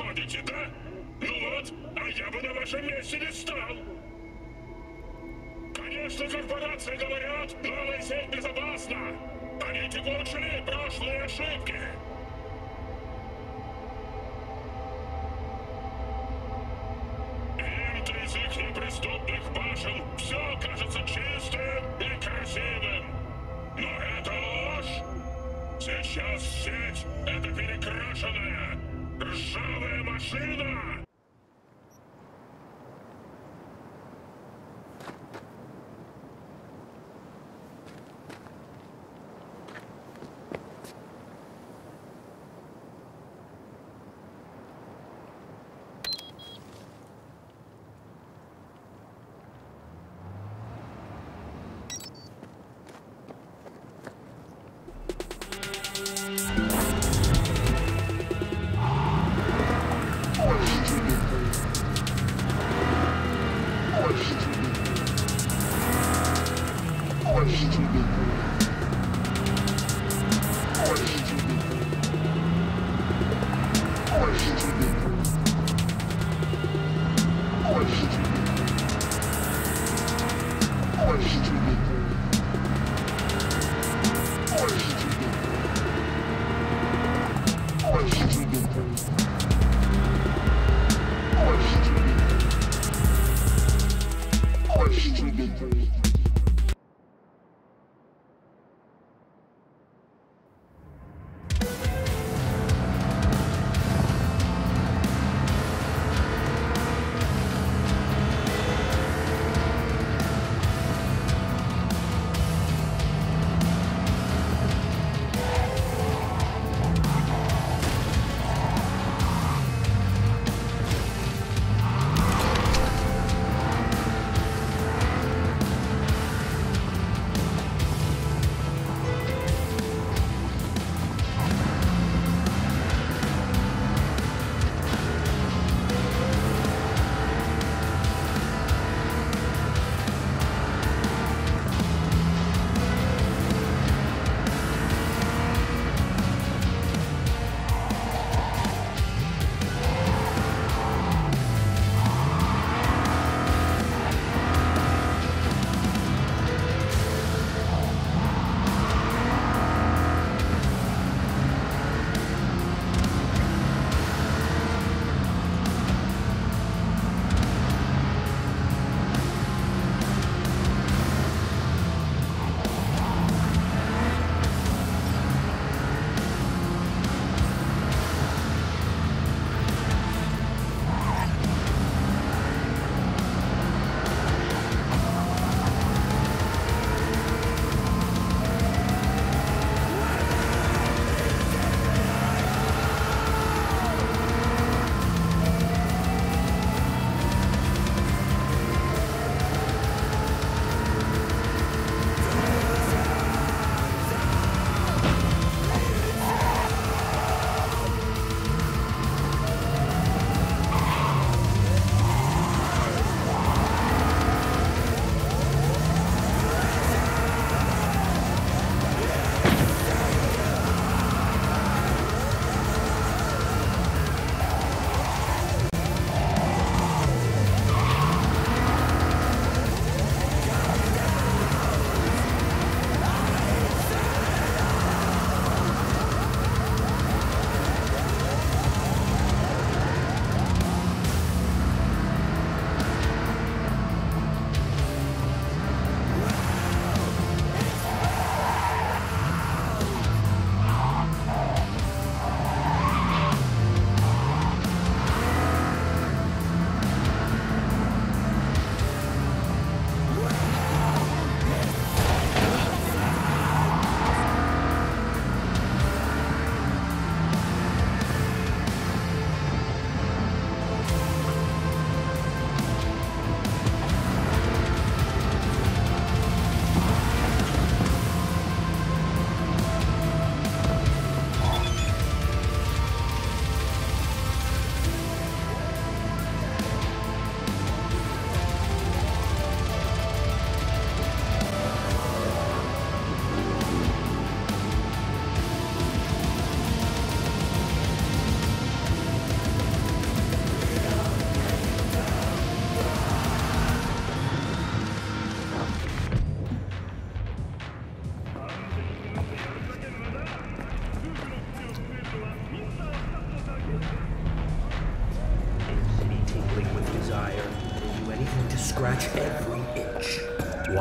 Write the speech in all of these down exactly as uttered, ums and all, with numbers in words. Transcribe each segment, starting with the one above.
ходите, да? Ну вот, а я бы на вашем месте не стал. Конечно, корпорации говорят, новая сеть безопасна. Они типа учли прошлые ошибки. Им-то из их неприступных башен все кажется чистым и красивым. Но это ложь. Сейчас сеть — это перекрашенная, ржавая машина.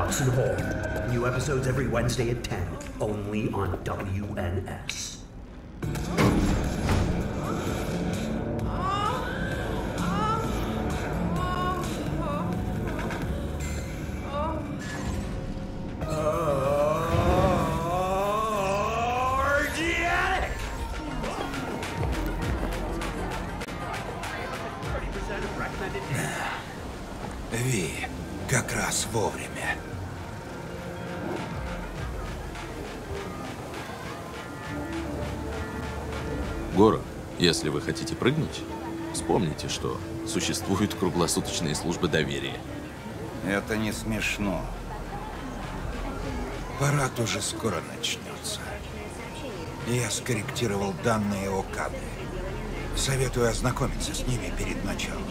Watson Hall. New episodes every Wednesday at ten, only on W N S. Ви, как раз вовремя. Гора, если вы хотите прыгнуть, вспомните, что существуют круглосуточные службы доверия. Это не смешно. Парад уже скоро начнется. Я скорректировал данные о кадры. Советую ознакомиться с ними перед началом.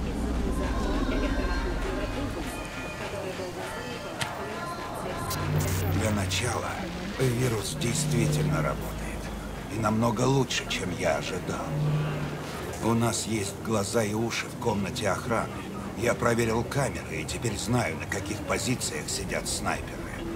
Для начала, вирус действительно работает. И намного лучше, чем я ожидал. У нас есть глаза и уши в комнате охраны. Я проверил камеры и теперь знаю, на каких позициях сидят снайперы.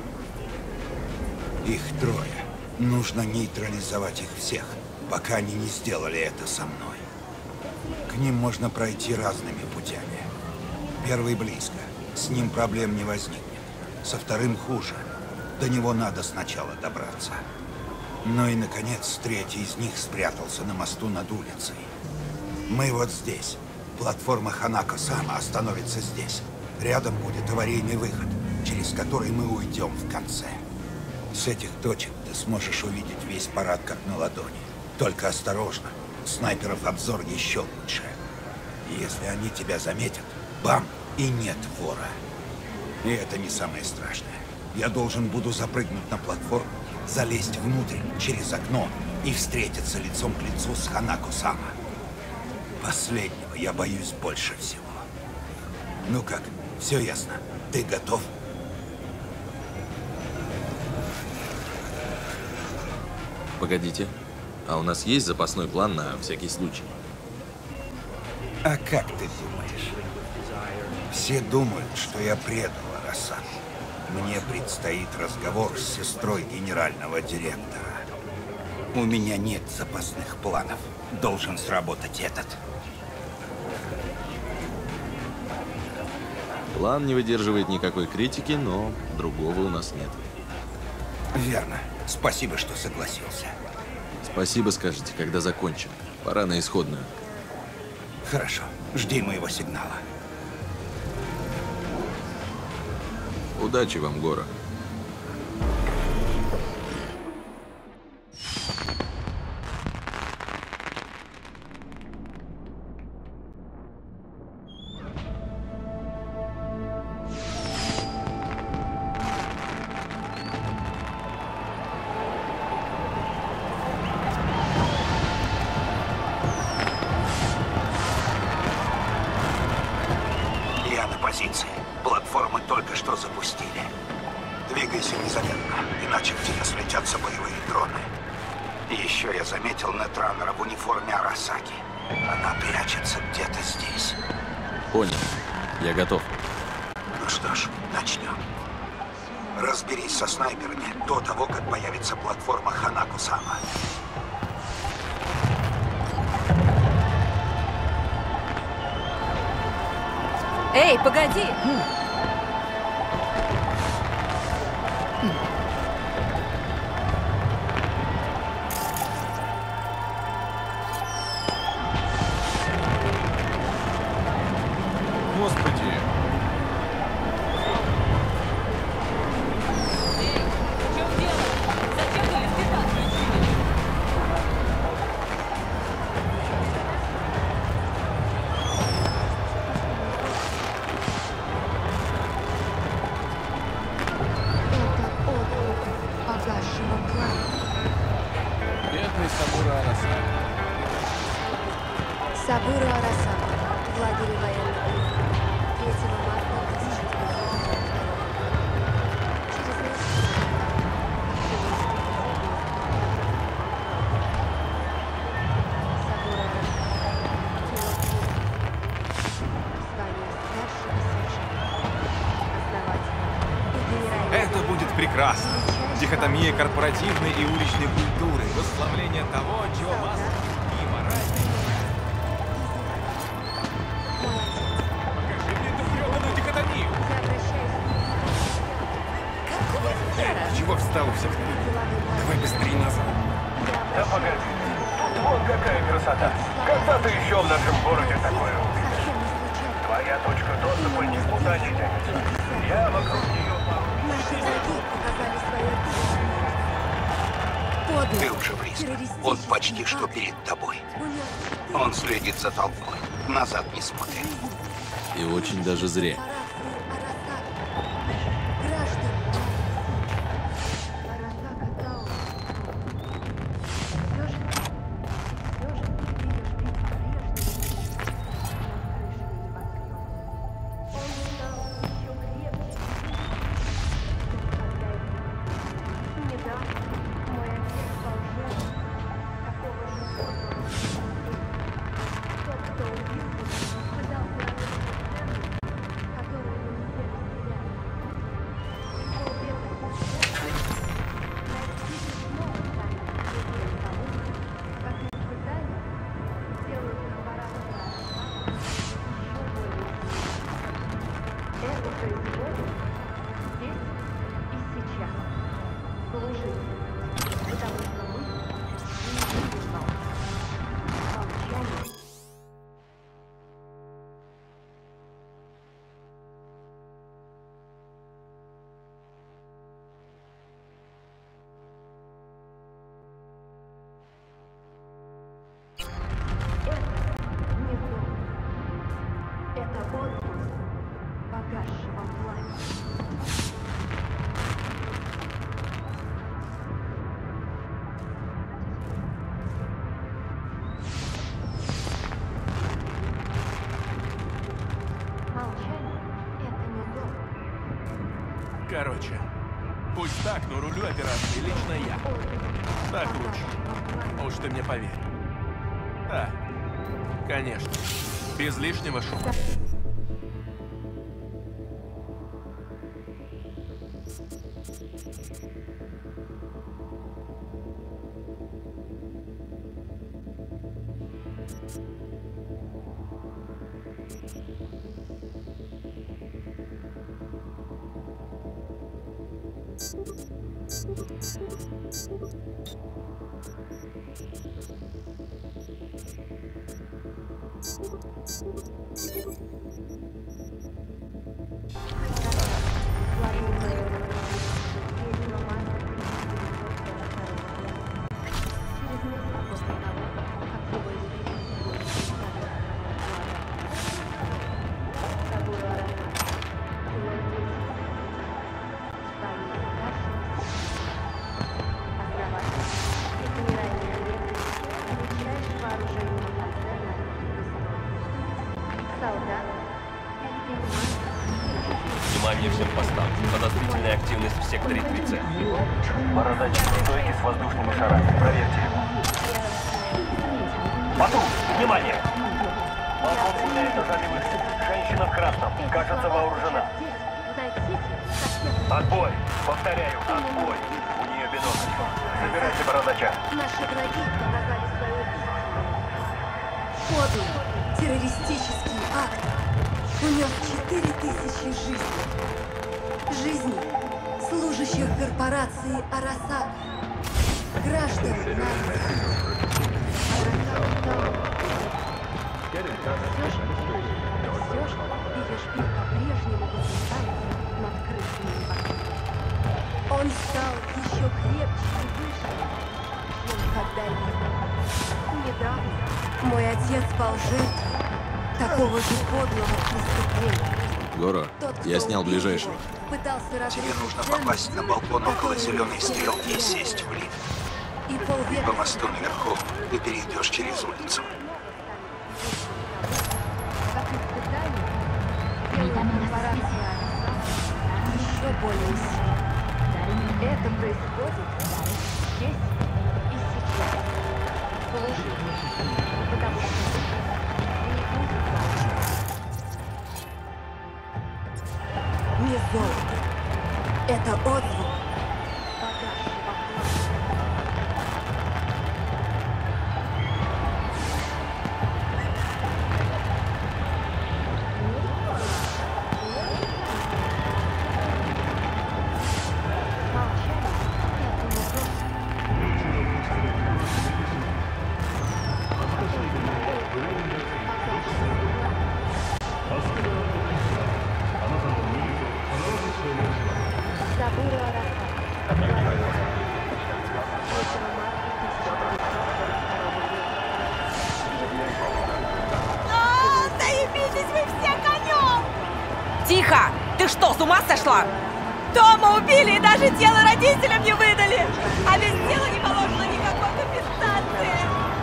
Их трое. Нужно нейтрализовать их всех, пока они не сделали это со мной. К ним можно пройти разными путями. Первый близко. С ним проблем не возникнет. Со вторым хуже. До него надо сначала добраться. Ну и, наконец, третий из них спрятался на мосту над улицей. Мы вот здесь. Платформа Ханако-сама остановится здесь. Рядом будет аварийный выход, через который мы уйдем в конце. С этих точек ты сможешь увидеть весь парад как на ладони. Только осторожно. Снайперов обзор еще лучше. Если они тебя заметят, бам, и нет вора. И это не самое страшное. Я должен буду запрыгнуть на платформу, залезть внутрь через окно и встретиться лицом к лицу с Ханако-сама. Последнего я боюсь больше всего. Ну как, все ясно? Ты готов? Погодите, а у нас есть запасной план на всякий случай? А как ты думаешь? Все думают, что я предал Арасаку. Мне предстоит разговор с сестрой генерального директора. У меня нет запасных планов. Должен сработать этот. План не выдерживает никакой критики, но другого у нас нет. Верно. Спасибо, что согласился. Спасибо скажете, когда закончим. Пора на исходную. Хорошо. Жди моего сигнала. Удачи вам, Гора. Я на позиции. Платформы только что запустили. Двигайся незаметно, иначе в тебя слетятся боевые дроны. И еще я заметил нетранера в униформе Арасаки. Она прячется где-то здесь. Понял. Я готов. Ну что ж, начнем. Разберись со снайперами до того, как появится платформа Ханако-сама. Эй, погоди! Господи! Эй, в чем дело? Зачем вы лифта отключили? Это отклик погасшего пламени. Бедный Сабура Арасаки. Сабура Арасака в лагере военного округа третьего марта тысяча девятьсот сорок второго. Через несколько Сабура Арасака, звание старшего сержанта, основатель прекрасно. Дихотомия корпоративной и уличной культуры, восславление того, чего масса и мораль. Покажи мне эту грёбаную дихотомию! Я обращаюсь. Какого хера? Чего встал у всех? Давай быстрее назад. Да погоди. Вот какая красота. Когда ты еще в нашем городе такое увидишь? Твоя точка доступа никуда не тянется. Я вокруг нее пару... Наши враги показали свое подло. Ты уже близко. Он почти что перед тобой. Он следит за толпой. Назад не смотрит. И очень даже зря. Короче, пусть так, но рулю операции лично я. Так лучше. Уж ты мне поверь. Да, конечно. Без лишнего шума. Внимание всем постам. Подозрительная активность в секторе три С. Бородач, стойки с воздушными шарами. Проверьте его. Патруль, внимание! Балкон гуляет на зале выше. Женщина в красном. Кажется, вооружена. Отбой! Повторяю, отбой! У нее бинокль. Забирайте бородача. Наши враги показали свое подлый террористический акт. Унес четыре тысячи жизней. Жизней служащих корпорации Арасак. Граждан нации. Все же Пилишпиль по-прежнему возвышается над крышами небоскреба. Он стал еще крепче и выше, чем когда-либо. Недавно мой отец пал жертвой такого же подлого преступления. Гора, Тот, я кто снял убил ближайшего. его, пытался Тебе разрушить нужно ценности, попасть на балкон около которые зеленой он стрелки и сделал. сесть в лифт. И полвека По мосту наверху ты перейдешь через улицу. как испытание делает корпорация Арасак еще более сильной. Это происходит здесь и сейчас. Слушай, потому что не будет вас. Не золото. Это отзвук Сабура Арасаки. третьего марта тысяча девятьсот девяносто второго года. Заебитесь вы все конем! Тихо! Ты что, с ума сошла? Тома убили и даже тело родителям не выдали! А без тела не положено никакой компенсации!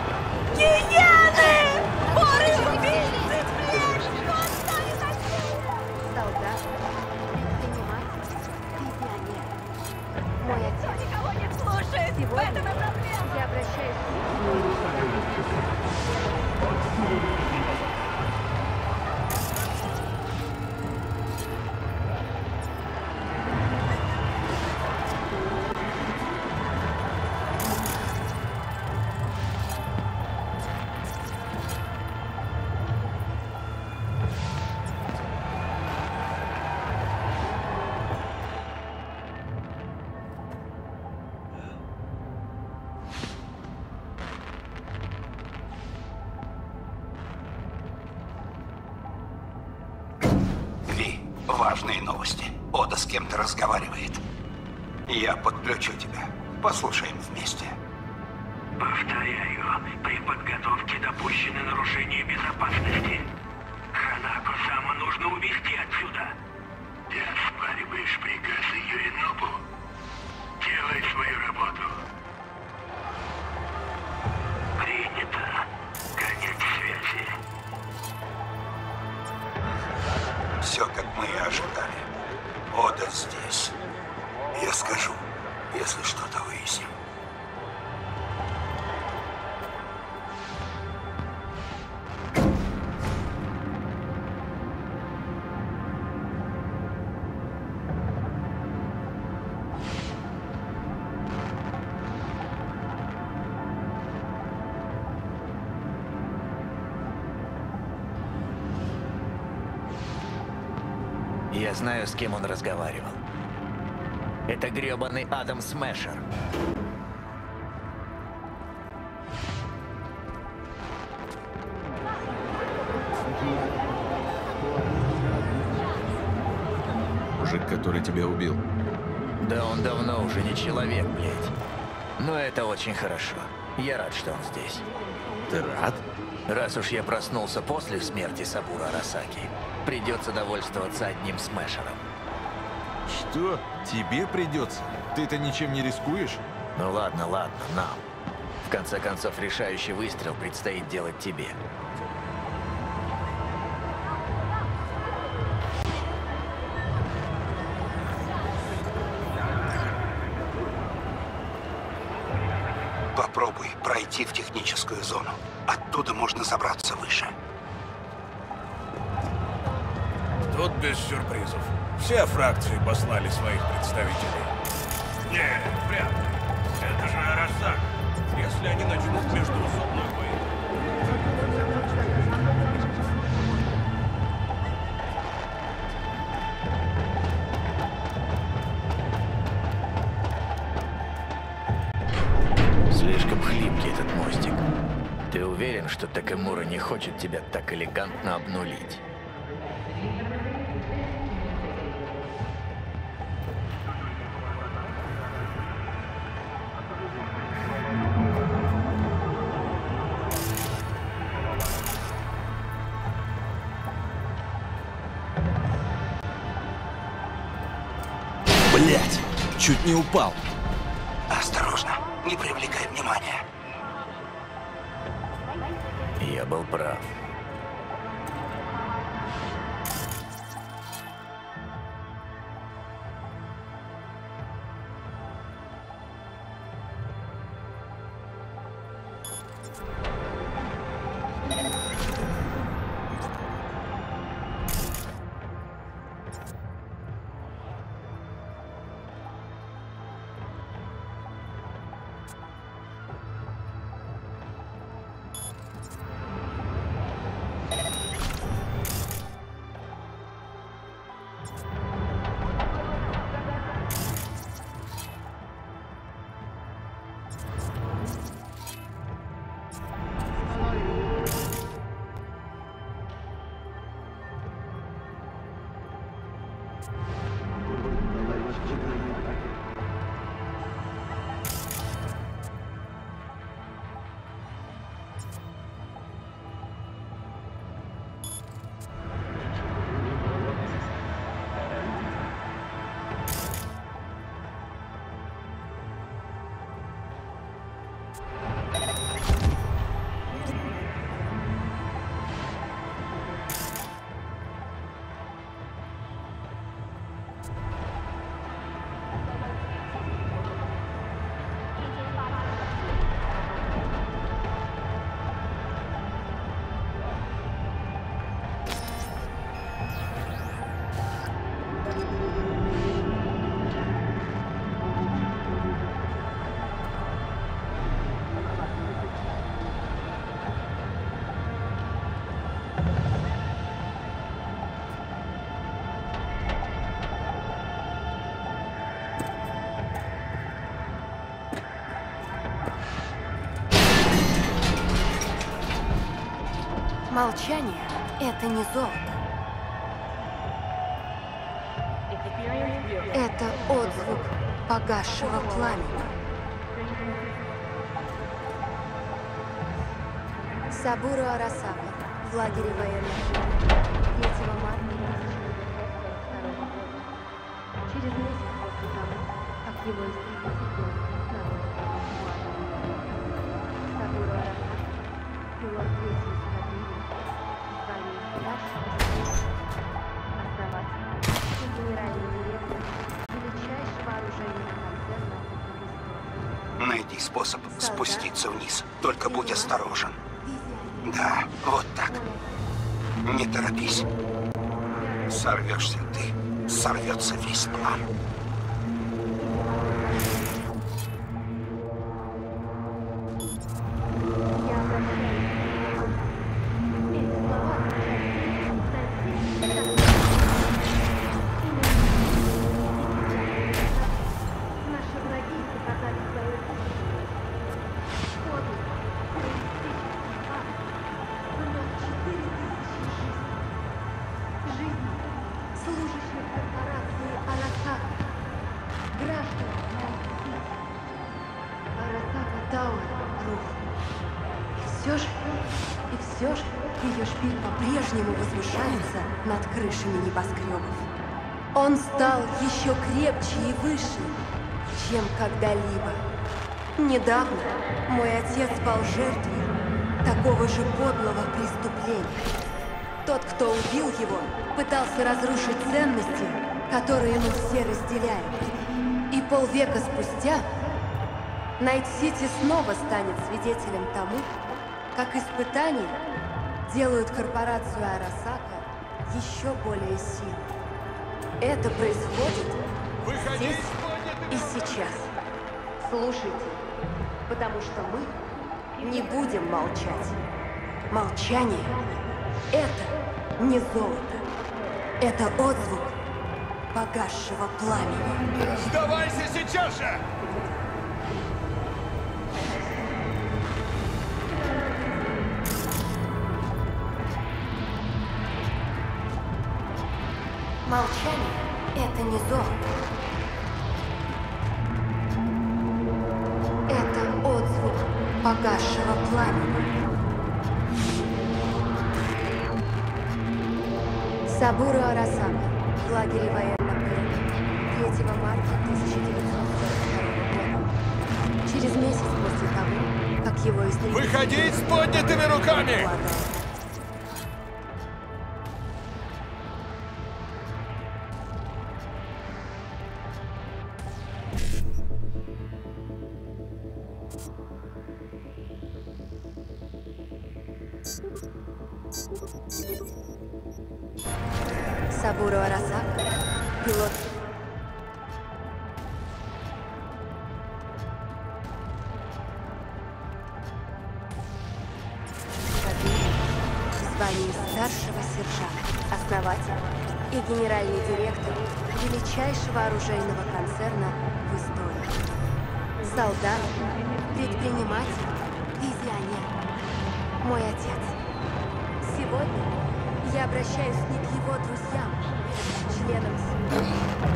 Гиены! Воры, убийцы, тварь! Что останется от них? Солдат, предприниматель и пионер. Мой отец. Никого не слушает! В этом и проблема! Я обращаюсь к ним. Важные новости. Ода с кем-то разговаривает. Я подключу тебя. Послушаем вместе. Повторяю, при подготовке допущены нарушения безопасности. Ханако-сама нужно увезти отсюда. Ты оспариваешь приказы Юринобу. Делай свою работу. Принято. Конец связи. Все, как мы и ожидали. Ода здесь. Я скажу, если что-то выясним. Я знаю, с кем он разговаривал. Это грёбаный Адам Смешер. Мужик, который тебя убил. Да он давно уже не человек, блядь. Но это очень хорошо. Я рад, что он здесь. Ты рад? Раз уж я проснулся после смерти Сабура Арасаки, придется довольствоваться одним Смешером. Что? Тебе придется? Ты-то ничем не рискуешь? Ну ладно, ладно, нам. В конце концов, решающий выстрел предстоит делать тебе. Попробуй пройти в техническую зону. Оттуда можно забраться выше. Тут без сюрпризов. Все фракции послали своих представителей. Нет, вряд ли. Это же Арасак. Если они начнут междуусобную войну. Слишком хлипкий этот мостик. Ты уверен, что Такэмура не хочет тебя так элегантно обнулить? Блять! Чуть не упал. Осторожно, не привлекай внимания. Я был прав. Молчание — это не золото. Это отзвук погасшего пламени. Сабуру Арасака в лагере военных третьего марта через месяц после того, как его истребитель был на Сабуру Арасака, пилот третьей эскадрильи, звание старшего основатель и генеральный директор величайшего оружейного концерна в истории. Найди способ спуститься вниз. Только будь осторожен. Да, вот так. Не торопись. Сорвешься ты, сорвется весь план. Над крышами небоскребов. Он стал еще крепче и выше, чем когда-либо. Недавно мой отец пал жертвой такого же подлого преступления. Тот, кто убил его, пытался разрушить ценности, которые мы все разделяем. И полвека спустя Найт-Сити снова станет свидетелем тому, как испытания делают корпорацию Арасака еще более сильной. Это происходит здесь и сейчас. Слушайте, потому что мы не будем молчать. Молчание — это не золото. Это отзвук погасшего пламени. Сдавайся сейчас же! Молчание — это не золото. Это отзвук погасшего пламени. Сабуру Арасака в лагере военных третьего марта тысяча девятьсот сорок второго года. Через месяц после того, как его истребители... Выходить с поднятыми руками! Сабуру Арасака, пилот. В звании старшего сержанта, основатель и генеральный директор величайшего оружейного концерна в истории. Солдат, предприниматель, визионер. Мой отец. Сегодня я обращаюсь не к его друзьям, членам семьи.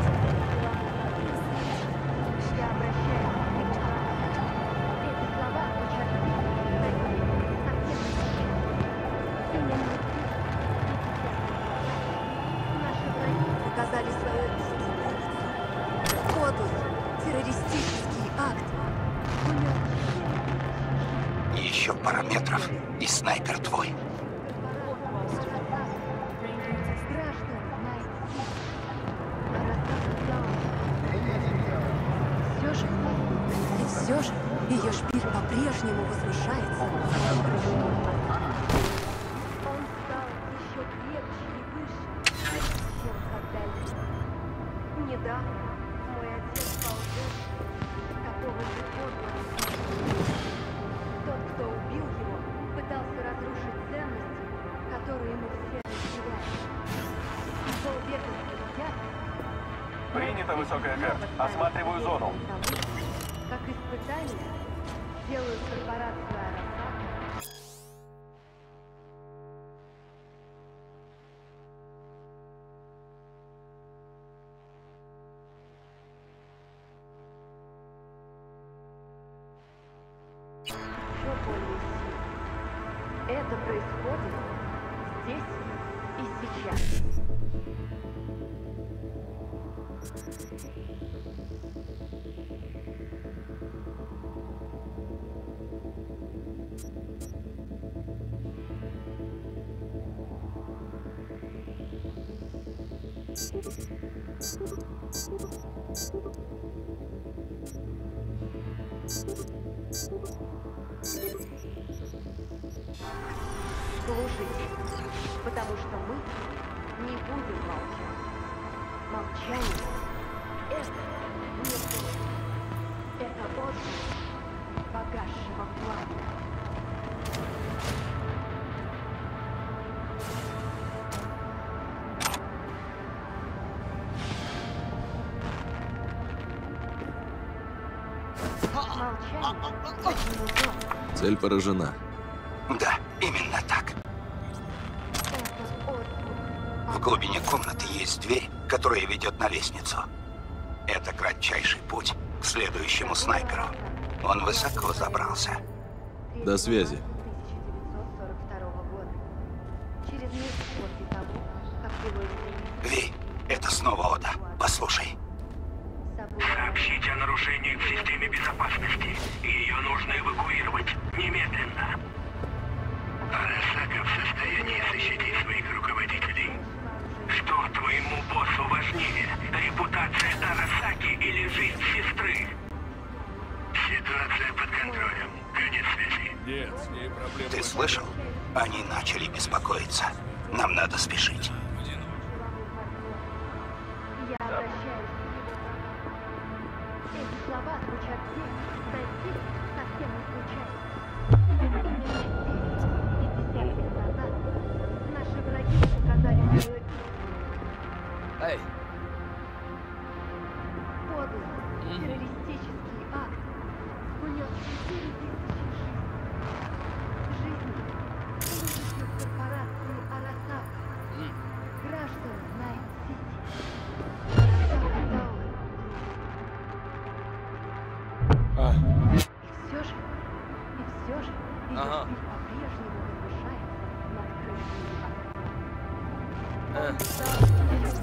Я обращаюсь к ним. Эти слова звучат Наши враги показали свое истинное лицо. Подлый террористический акт. Еще пара метров, и снайпер твой. Все же ее шпиль по-прежнему возвышается. Он стал еще крепче и выше, чем когда-либо. Недавно мой отец пал жертвой такого же подлого. Тот, кто убил его, пытался разрушить ценности, которые мы все разделяем. И полвека спустя... Принято, высокая Кэп. Осматриваю зону. Как испытания делают корпорацию Арасака еще более сильный. Это происходит здесь и сейчас. Слушайте, потому что мы не будем молчать. Молчание — это не то. Это отзвук погасшего пламени. Цель поражена. Да, именно так. В глубине комнаты есть дверь, которая ведет на лестницу. Это кратчайший путь к следующему снайперу. Он высоко забрался. До связи. Ви, это снова Ода. Послушай. Сообщите о нарушениях в системе безопасности. Ее нужно эвакуировать немедленно. Арасака в состоянии защитить своих руководителей. Что твоему боссу важнее? Репутация Арасаки или жизнь сестры? Ситуация под контролем. Конец связи. Нет, с ней проблемы. Ты слышал? Они начали беспокоиться. Нам надо спешить. Я обращаюсь. Эти слова звучат здесь, но здесь совсем не случайно. Десять лет назад наши враги показали свою... Эй! Подлый террористический акт унес четыре тысячи жизней. Жизни служащих корпорации Арасака. Граждан Найт-Сити. Арасака Тауэр. А. И все же, и все же, ее Ага. пыль по-прежнему возвышается над крышей ада. Э. Он стал сильным.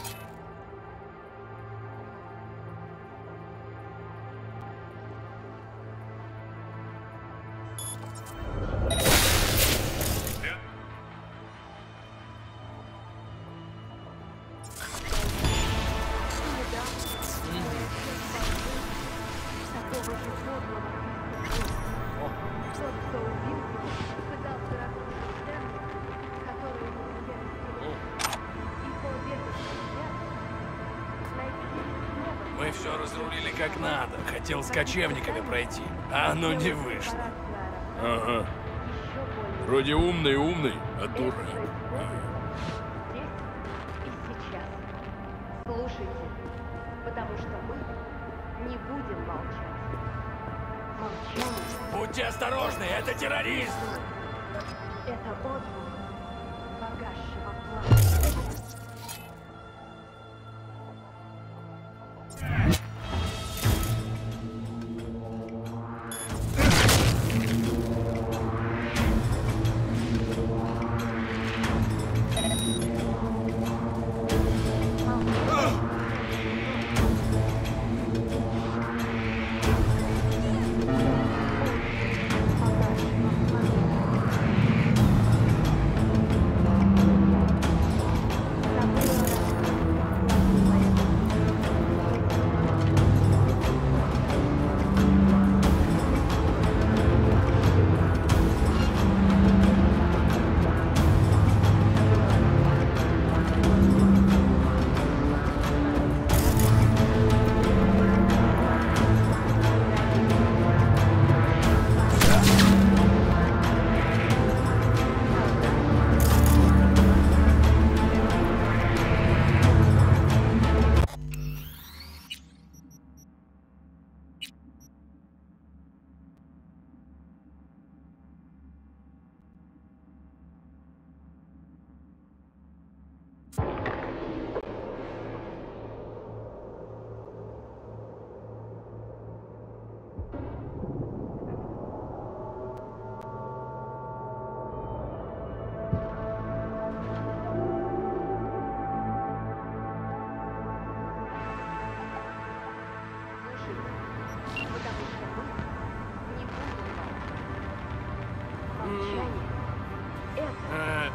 Такого же подлого преступления. Тот, кто убил его, пытался разрушить ценность, которую ему уверенно. И по уверенности найти снова. Мы все разрулили как надо. Хотел с кочевниками пройти, а оно не вышло. Ага. Вроде умный-умный, а дурак. Здесь и сейчас. Слушайте, потому что мы не будем молчать. Молчание Будьте осторожны, это террорист! — это отзвук погасшего пламени.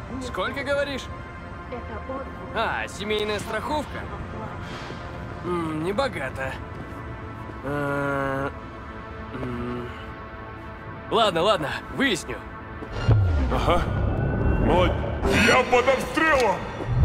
Сколько говоришь? А, семейная страховка? М, не богато. А, м. Ладно, ладно, выясню. Ага. Молодец. Я под обстрелом!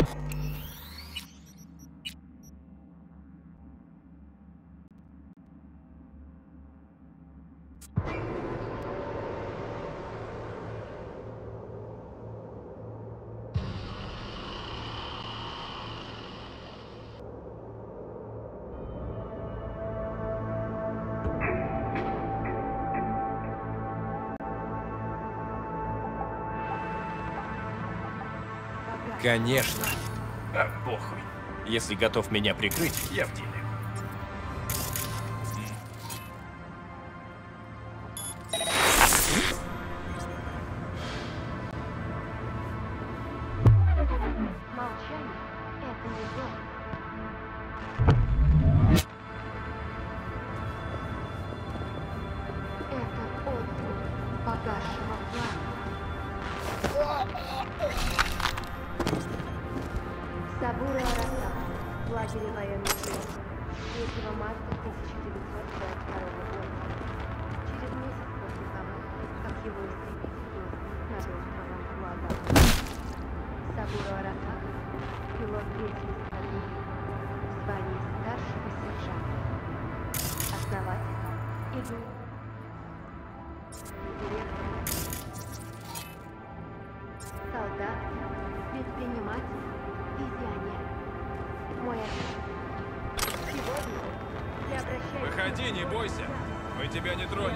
Конечно. А, похуй. Если готов меня прикрыть, я в деле. Молчание — это не зло. Это отзвук погасшего пламени. Сабура Арасака, в лагере военных действий, третьего марта тысяча девятьсот сорок второго года. Через месяц после того, как его истребитель был сбит над островом Гуадалахара. Сабура Арасака, пилот третьей эскадрильи, в звании старшего сержанта. Основатель и директор. Солдат, предприниматель, визионер. Мой отец. Сегодня я обращаюсь... Выходи, не бойся. Мы тебя не тронем.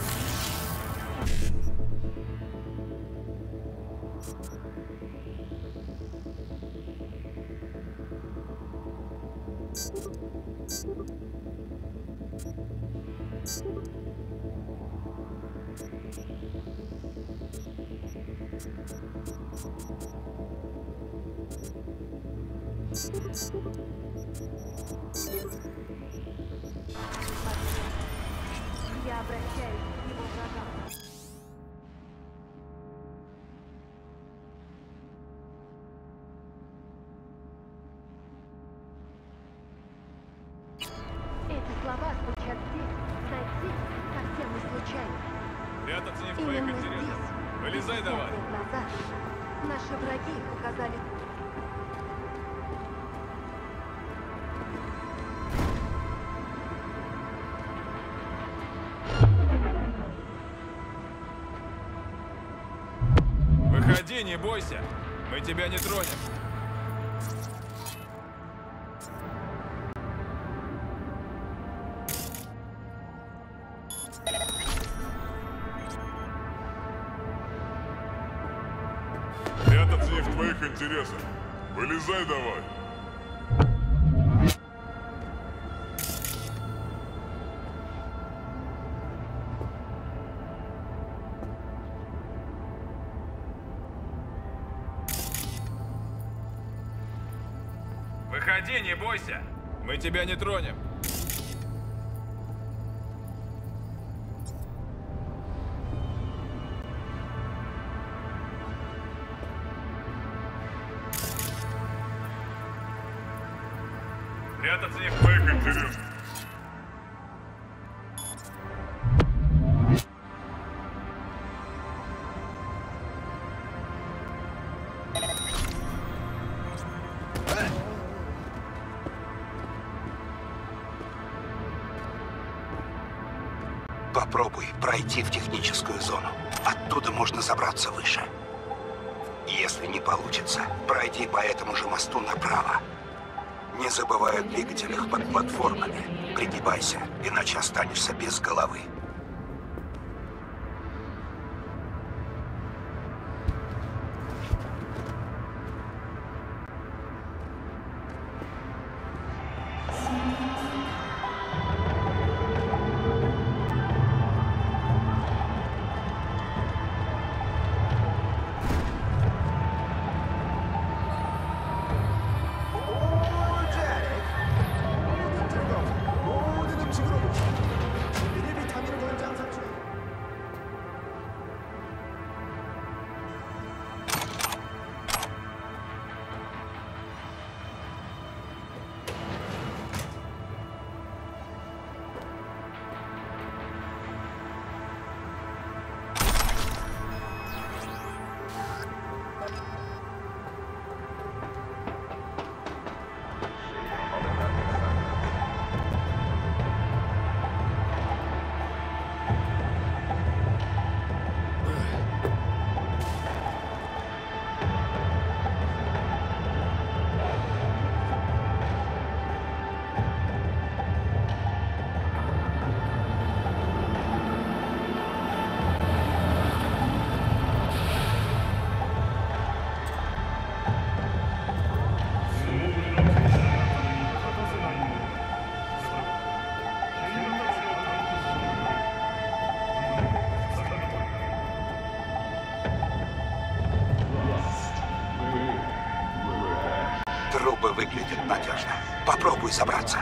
Я обращаюсь к его врагам. Эти слова звучат здесь, знаете, совсем не случайно. Прятаться не в твоих Именно интересах. здесь, Вылезай пятьдесят давай. лет назад, наши враги показали... Выходи, не бойся. Мы тебя не тронем. Прятаться не в твоих интересах. Вылезай давай. Выходи, не бойся. Мы тебя не тронем. Прятаться не в твоих интересах. Попробуй пройти в техническую зону. Оттуда можно забраться выше. Если не получится, пройди по этому же мосту направо. Не забывай о двигателях под платформами. Пригибайся, иначе останешься без головы. 모든 음식으로 준비를 비타민을 выглядит надежно. Попробуй забраться.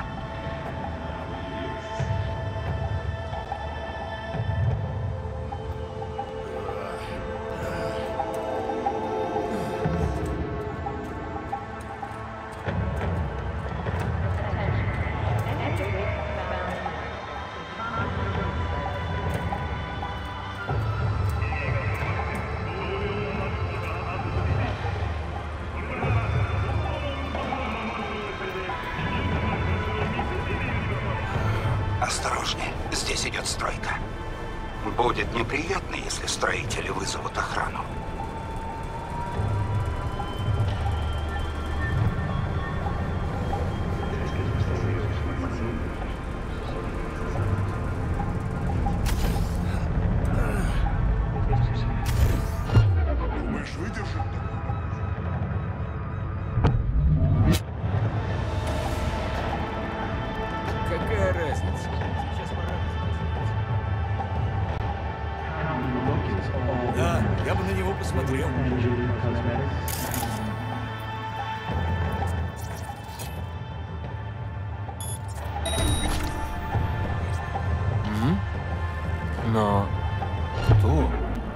Осторожнее, здесь идет стройка. Будет неприятно, если строители вызовут охрану. Думаешь, выдержит? Какая разница? Да, я бы на него посмотрел. М? Но... Кто?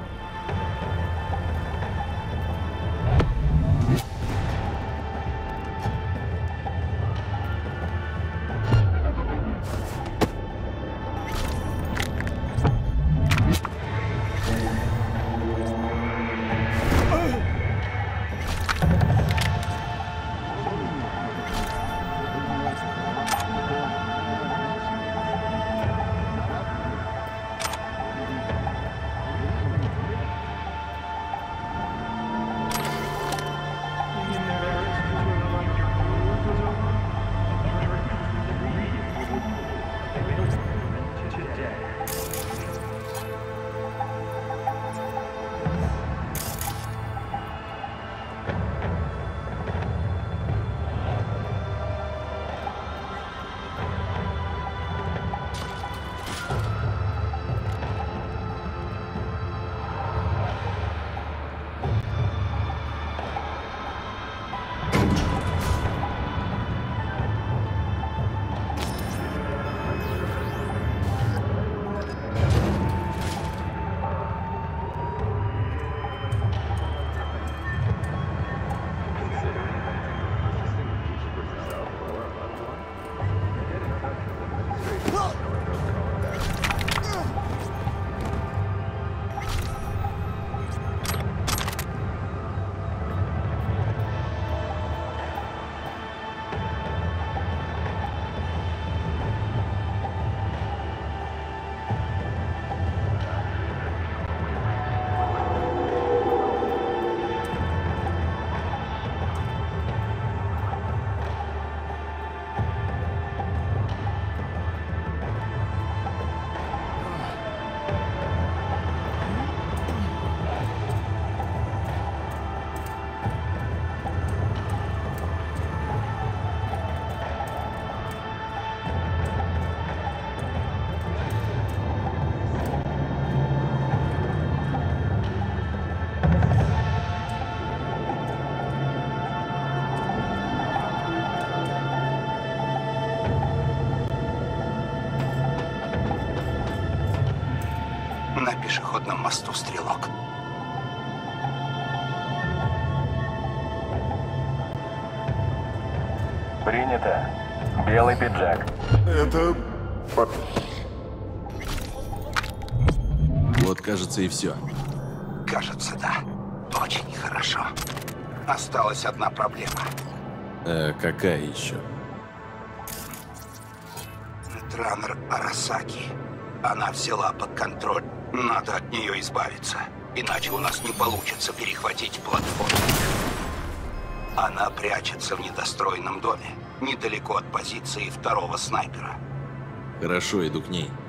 На пешеходном мосту стрелок. Принято. Белый пиджак. Это... Вот, кажется, и все. Кажется, да. Очень хорошо. Осталась одна проблема. Э, какая еще? Транер Арасаки. Она взяла под контроль. Надо от нее избавиться. Иначе у нас не получится перехватить платформу. Она прячется в недостроенном доме. Недалеко от позиции второго снайпера. Хорошо, иду к ней.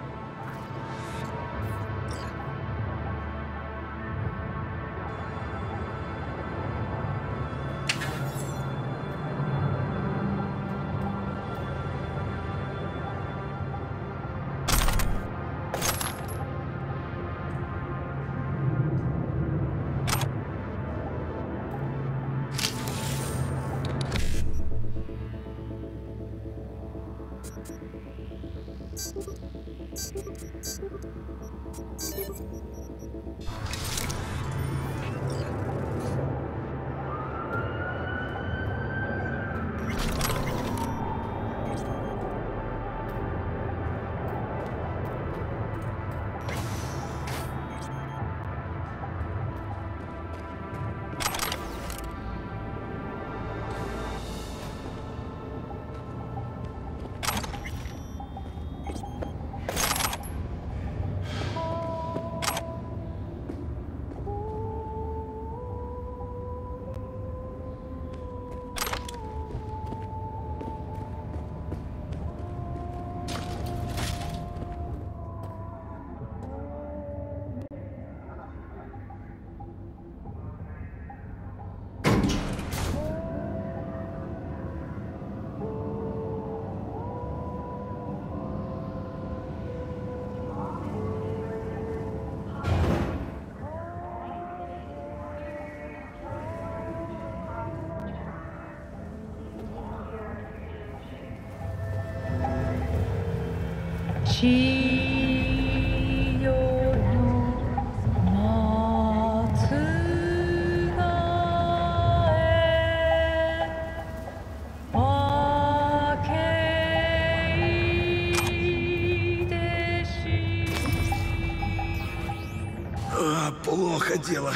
А, плохо дело.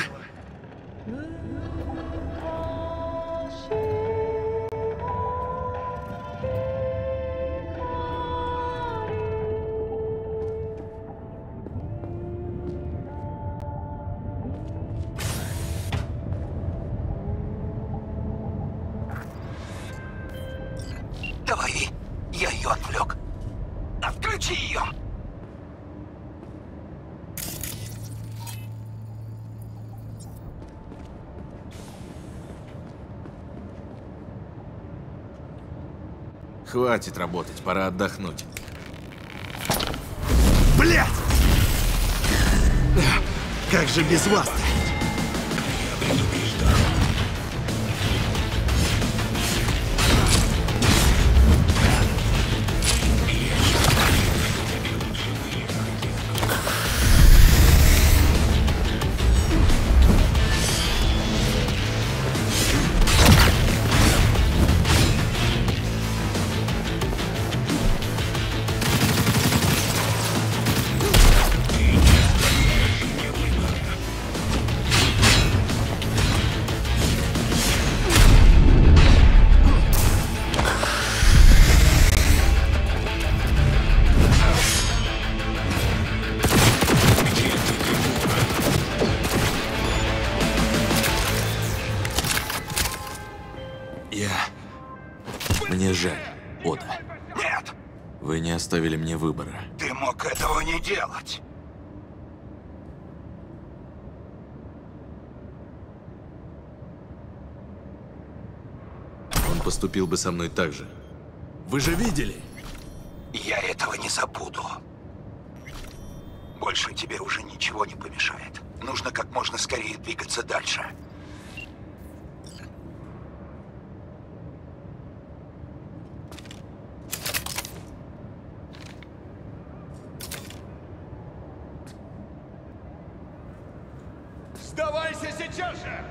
Давай, я ее отвлек. Отключи ее! Хватит работать, пора отдохнуть. Блядь! Как же без вас-то? Мне жаль, Ода. Нет, Вы не оставили мне выбора. ты мог этого не делать. Он поступил бы со мной так же. Вы же видели? Я этого не забуду. Больше тебе уже ничего не помешает. Нужно как можно скорее двигаться дальше. Сдавайся сейчас же!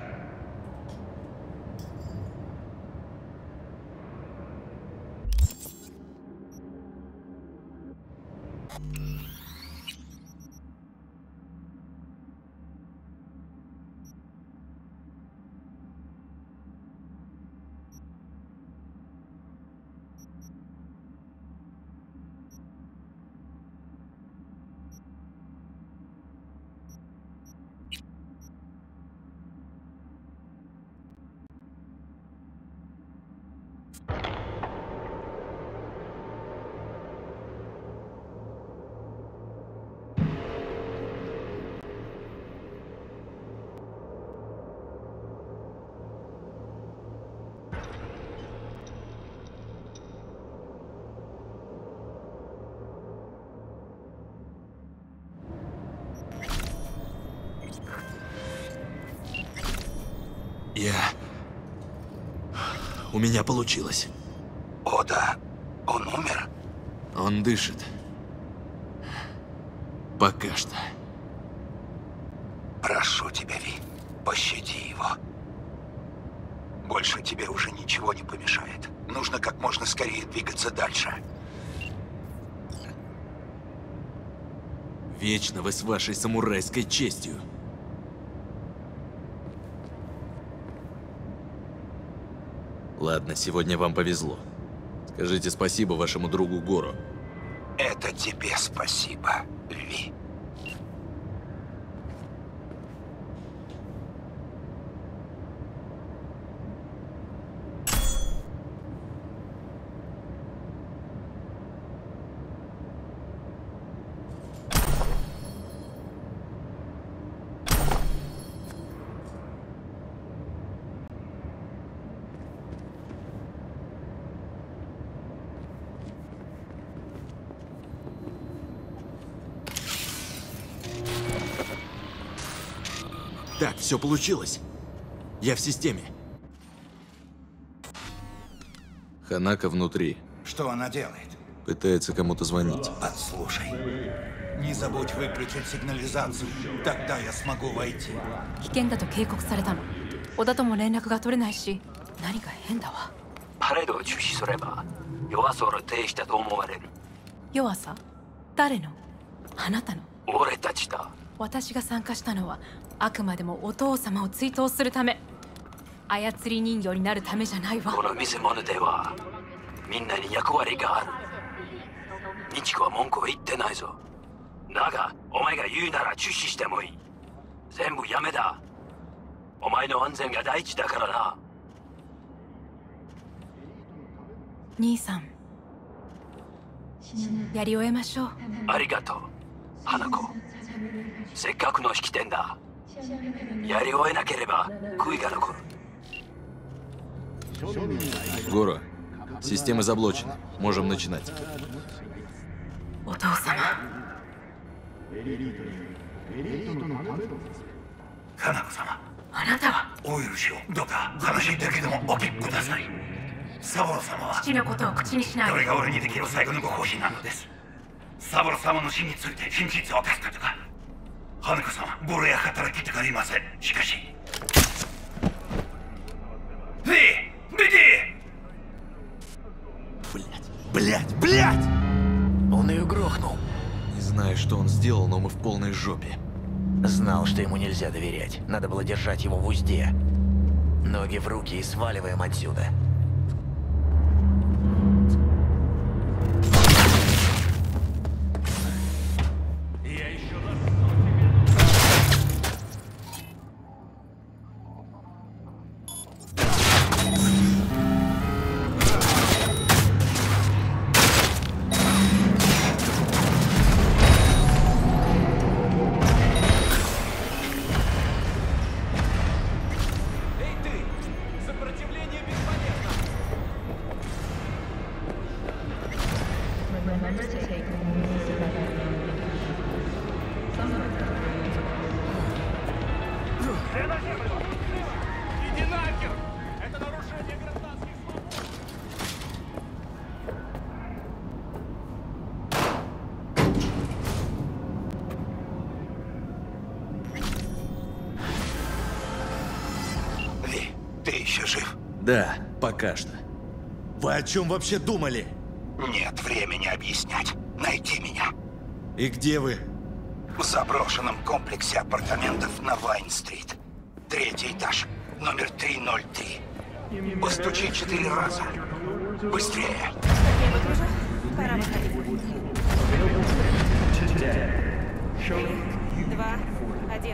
Я... У меня получилось. Ода, он умер? Он дышит. Пока что. Прошу тебя, Ви, пощади его. Больше тебе уже ничего не помешает. Нужно как можно скорее двигаться дальше. Вечно вы с вашей самурайской честью. Ладно, сегодня вам повезло. Скажите спасибо вашему другу Гору. Это тебе спасибо, Ви. Так, все получилось. Я в системе. Ханако внутри. Что она делает? Пытается кому-то звонить. Подслушай. Не забудь выключить сигнализацию. Тогда я смогу войти. 危険だと警告されたの。小田とも連絡が取れないし、何か変だわ。 パレードを中止すれば、弱さを呈したと思われる。 弱さ？誰の？あなたの？ 俺たちだ。 私が参加したのは、あくまでもお父様を追悼するため。操り人形になるためじゃないわ。 この見せ物では、みんなに役割がある。ミチコは文句を言ってないぞ。だが、お前が言うなら中止してもいい。全部やめだ。お前の安全が第一だからな。 兄さん、やり終えましょう。 ありがとう、花子。せっかくの式典だ。やり終えなければ悔いが残る。 Гора, системы заблочены. Можем начинать. お父様。 花子様。 あなたはお許しを。どうか話だけでもお聞きください。サボロ様は父のことを口にしない。 これが俺にできる最後のご奉仕なのです。サボロ様の死について真実を明かすことが。花子様、ボロや働きとかありません。しかし。Эй, беги! Блять, блять, блять! Он ее грохнул. Не знаю, что он сделал, но мы в полной жопе. Знал, что ему нельзя доверять. Надо было держать его в узде. Ноги в руки и сваливаем отсюда. Ты еще жив? Да, пока что. Вы о чем вообще думали? Нет времени объяснять. Найти меня. И где вы? В заброшенном комплексе апартаментов на Вайн-стрит. Третий этаж, номер триста три. Постучи четыре раза. Быстрее. Пора выходить. Два, один.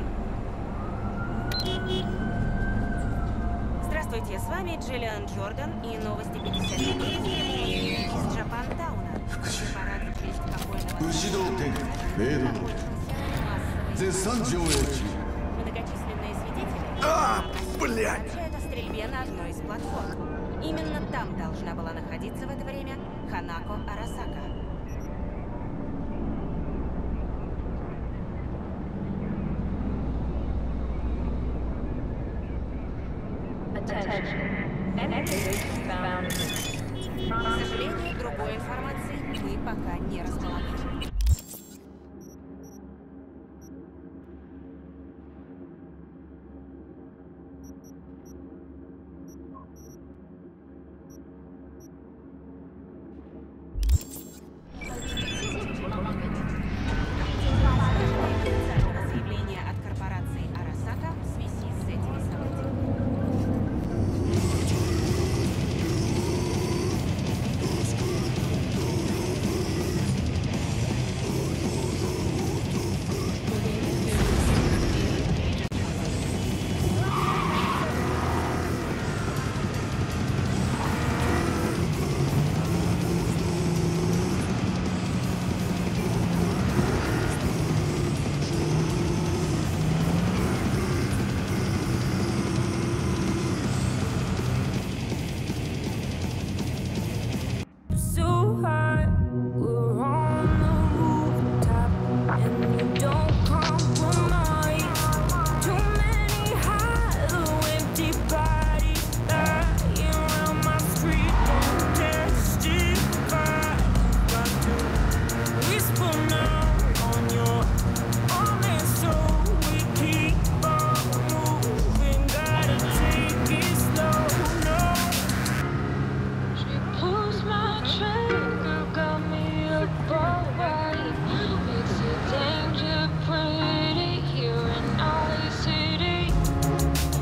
Здравствуйте, с вами Джиллиан Джордан и новости пятьдесят четыре из Джапантауна. Парад в честь покойного. Многочисленные свидетели а, блядь. сообщают о стрельбе на одной из платформ. Именно там должна была находиться в это время Ханако Арасака. К сожалению, другой информации мы пока не располагаем. Заявление от корпорации Арасака в связи с этими событиями.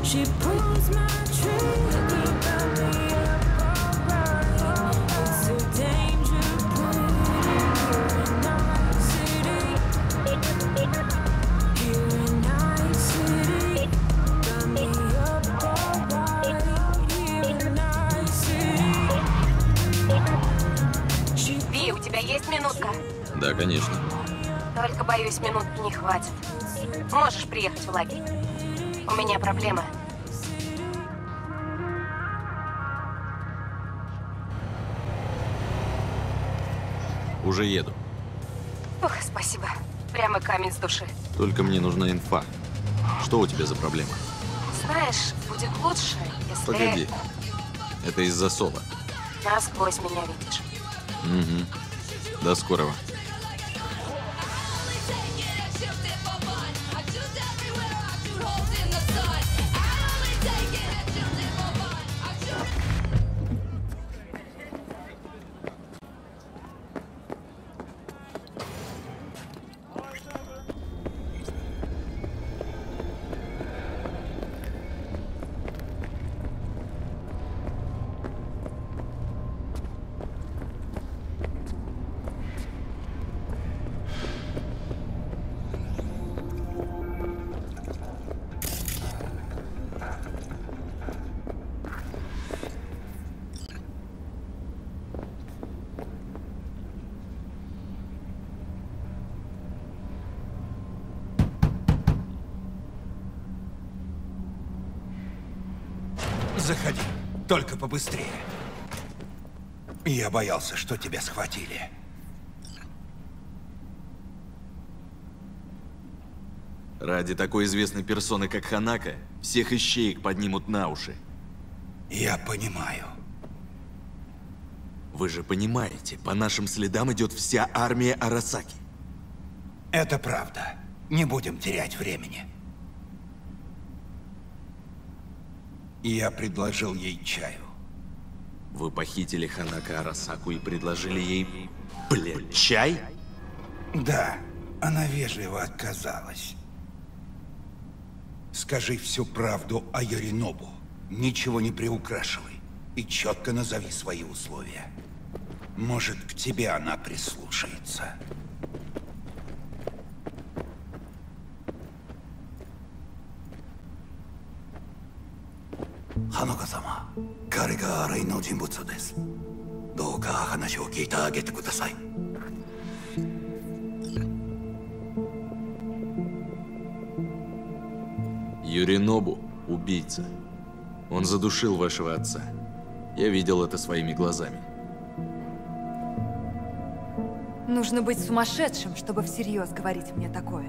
Ви, у тебя есть минутка? Да, конечно. Только, боюсь, минутки не хватит. Можешь приехать в лагерь. У меня проблемы. Уже еду. Ох, спасибо. Прямо камень с души. Только мне нужна инфа. Что у тебя за проблема? Знаешь, будет лучше, если... Погоди. Это из-за Соло. Насквозь меня видишь. Угу. До скорого. Заходи, только побыстрее. Я боялся, что тебя схватили. Ради такой известной персоны, как Ханако, всех ищеек поднимут на уши. Я понимаю. Вы же понимаете, по нашим следам идет вся армия Арасаки. Это правда. Не будем терять времени. Я предложил ей чаю. Вы похитили Ханако Арасаку и предложили ей, блядь, чай? Да, она вежливо отказалась. Скажи всю правду о Yorinobu. Ничего не приукрашивай. И четко назови свои условия. Может, к тебе она прислушается. Ханако-сама, 彼がアレイの人物です。どうか話を聞いてあげてください。 Yorinobu – убийца. Он задушил вашего отца. Я видел это своими глазами. Нужно быть сумасшедшим, чтобы всерьез говорить мне такое.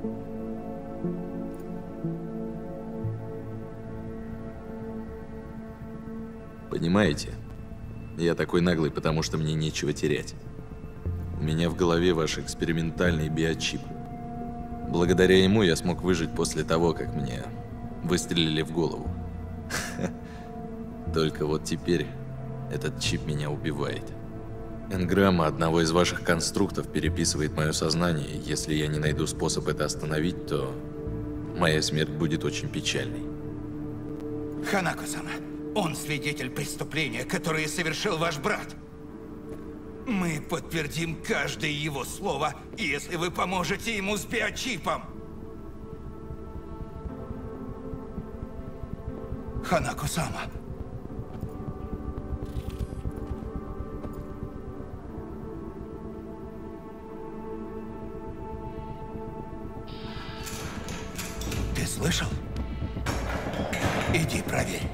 Понимаете? Я такой наглый, потому что мне нечего терять. У меня в голове ваш экспериментальный биочип. Благодаря ему я смог выжить после того, как мне выстрелили в голову. Только вот теперь этот чип меня убивает. Энграмма одного из ваших конструктов переписывает мое сознание, и если я не найду способ это остановить, то моя смерть будет очень печальной. Ханако-сама, он свидетель преступления, которое совершил ваш брат. Мы подтвердим каждое его слово, если вы поможете ему с биочипом. Ханако-сама. Ты слышал? Иди проверь.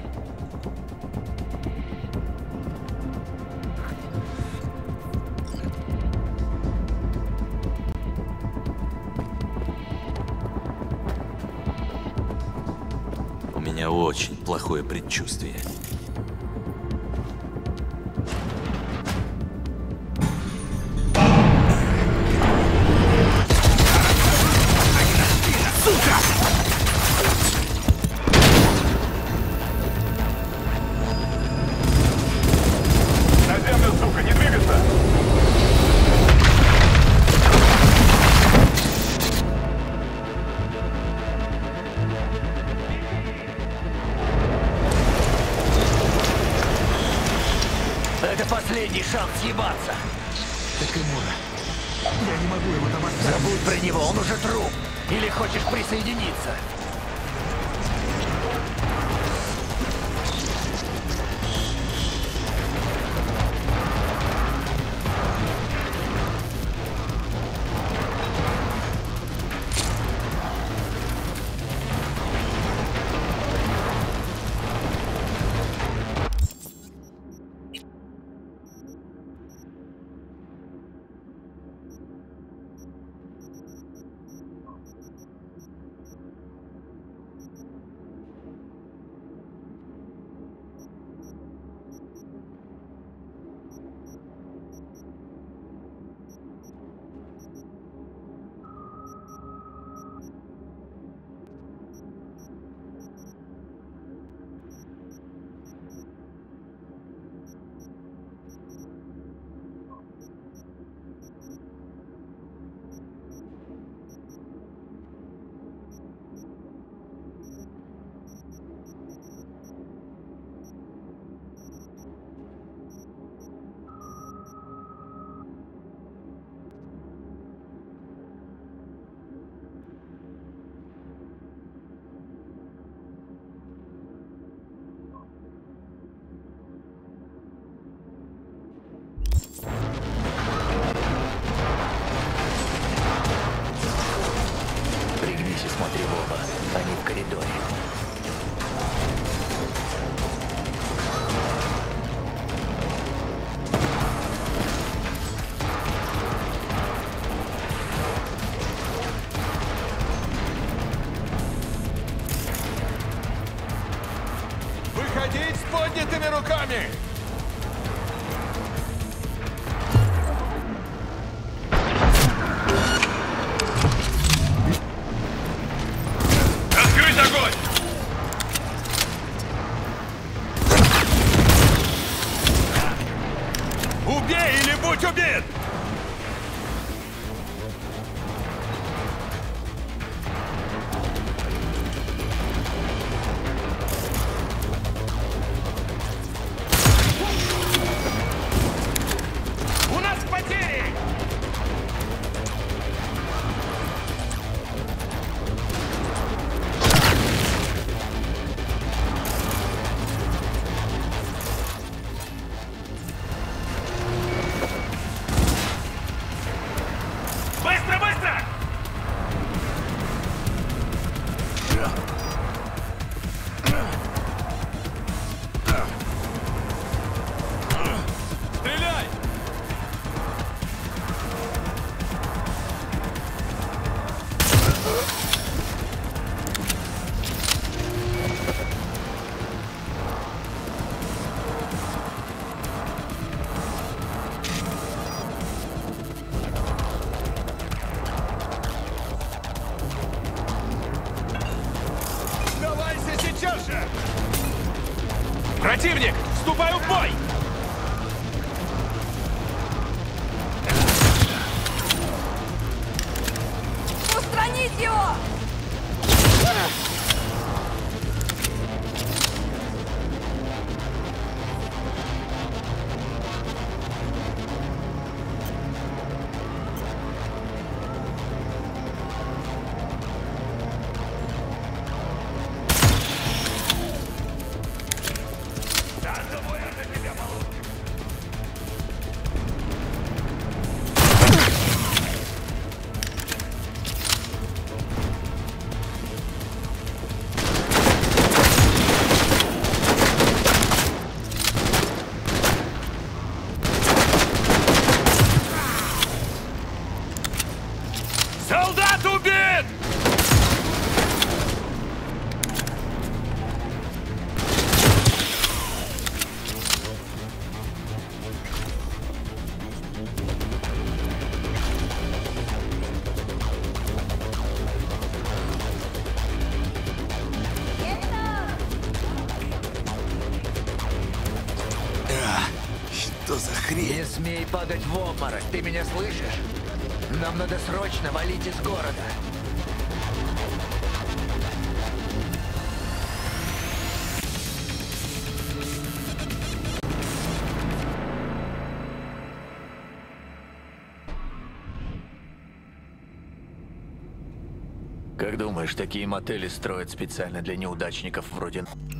У меня очень плохое предчувствие. последний шанс съебаться. Такэмура. Я не могу его там оставить. Забудь про него, он уже труп. Или хочешь присоединиться? Пригнись и смотри в оба. Они в коридоре. Выходить с поднятыми руками! Открыть огонь! Убей или будь убит! У нас потери! Быстро, быстро! Стреляй! Сдавайся сейчас же! Противник! Вступаю в бой! Устранить его! Солдат убит! Что за хрень? Не смей падать в обморок, ты меня слышишь? Нам надо срочно валить из города. Как думаешь, такие мотели строят специально для неудачников вроде...